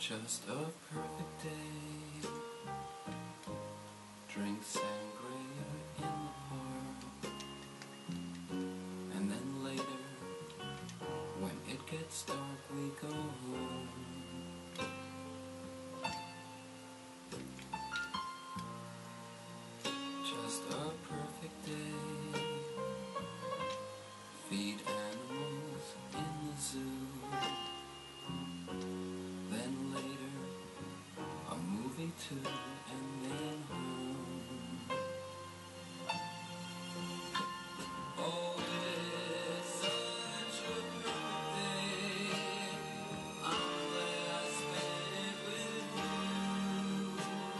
Just a perfect day. Drink sangria in the park. And then later, when it gets dark, we go home. Just a perfect day. Feed animals in the zoo. Then later, a movie too, and then home. Oh, it's such a perfect day. I'm glad I spent it with you.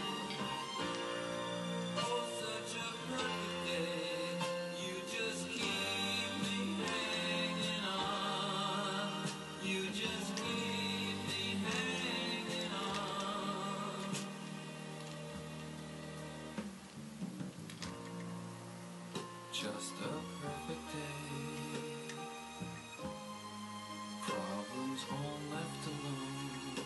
Oh, such a perfect day. You just keep me hanging on. You just keep me hanging on. Just a perfect day. Problems all left alone.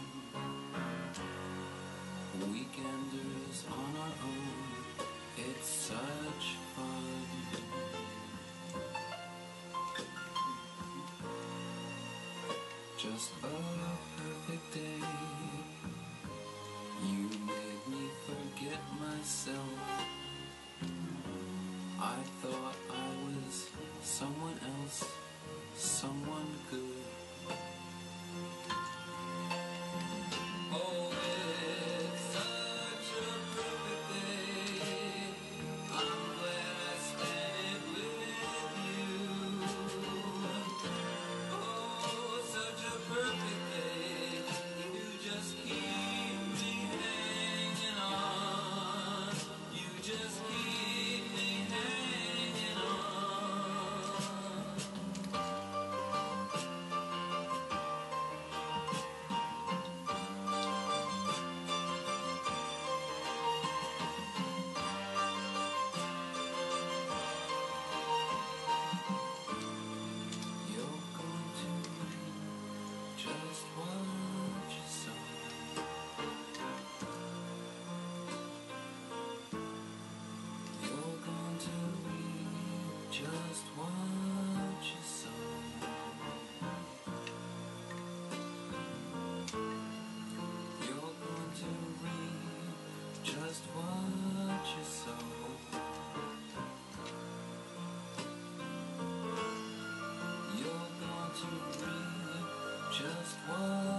Weekenders on our own. It's such fun. Just a perfect day. You made me forget myself. I thought I was someone else, someone good. Oh, it's such a perfect day. I'm glad I spent it with you. Oh, such a perfect day. You just keep me hanging on. You just keep me hanging on. You're going to reap just what you sow. You're going to reap just what you sow. You're going to reap just what you sow. You're going to reap just what